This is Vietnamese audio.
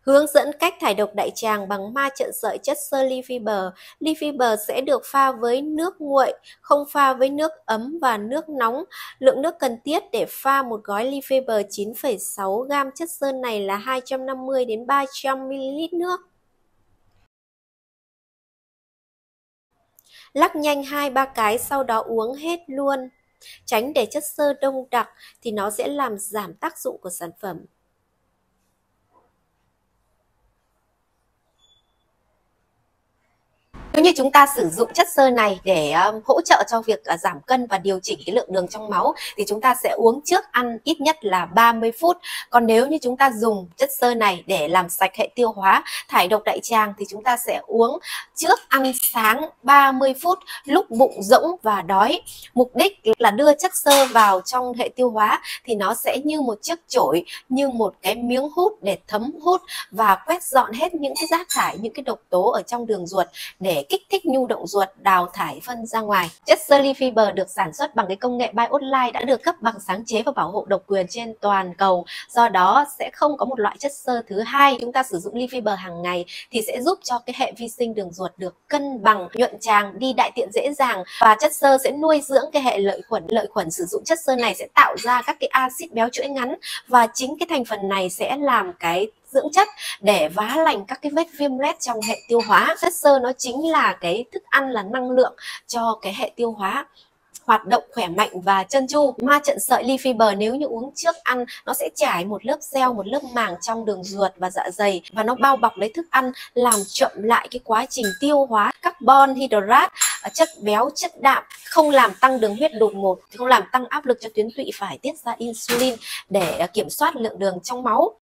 Hướng dẫn cách thải độc đại tràng bằng ma trận sợi chất xơ Leafiber. Leafiber sẽ được pha với nước nguội, không pha với nước ấm và nước nóng. Lượng nước cần thiết để pha một gói Leafiber 9,6 gam chất sơn này là 250 đến 300 ml nước. Lắc nhanh 2-3 cái sau đó uống hết luôn. Tránh để chất xơ đông đặc thì nó sẽ làm giảm tác dụng của sản phẩm. Nếu như chúng ta sử dụng chất xơ này để hỗ trợ cho việc giảm cân và điều chỉnh cái lượng đường trong máu thì chúng ta sẽ uống trước ăn ít nhất là 30 phút. Còn nếu như chúng ta dùng chất xơ này để làm sạch hệ tiêu hóa, thải độc đại tràng thì chúng ta sẽ uống trước ăn sáng 30 phút lúc bụng rỗng và đói. Mục đích là đưa chất xơ vào trong hệ tiêu hóa thì nó sẽ như một chiếc chổi, như một cái miếng hút để thấm hút và quét dọn hết những cái rác thải, những cái độc tố ở trong đường ruột để kích thích nhu động ruột đào thải phân ra ngoài. Chất xơ Leafiber được sản xuất bằng cái công nghệ BioLite đã được cấp bằng sáng chế và bảo hộ độc quyền trên toàn cầu. Do đó sẽ không có một loại chất xơ thứ hai. Chúng ta sử dụng Leafiber hàng ngày thì sẽ giúp cho cái hệ vi sinh đường ruột được cân bằng, nhuận tràng, đi đại tiện dễ dàng, và chất xơ sẽ nuôi dưỡng cái hệ lợi khuẩn. Lợi khuẩn sử dụng chất xơ này sẽ tạo ra các cái axit béo chuỗi ngắn, và chính cái thành phần này sẽ làm cái dưỡng chất để vá lành các cái vết viêm loét trong hệ tiêu hóa. Chất xơ nó chính là cái thức ăn, là năng lượng cho cái hệ tiêu hóa hoạt động khỏe mạnh và trơn tru. Ma trận sợi Leafiber nếu như uống trước ăn, nó sẽ trải một lớp gel, một lớp màng trong đường ruột và dạ dày, và nó bao bọc lấy thức ăn, làm chậm lại cái quá trình tiêu hóa carbon hydrate, chất béo, chất đạm, không làm tăng đường huyết đột ngột, không làm tăng áp lực cho tuyến tụy phải tiết ra insulin để kiểm soát lượng đường trong máu.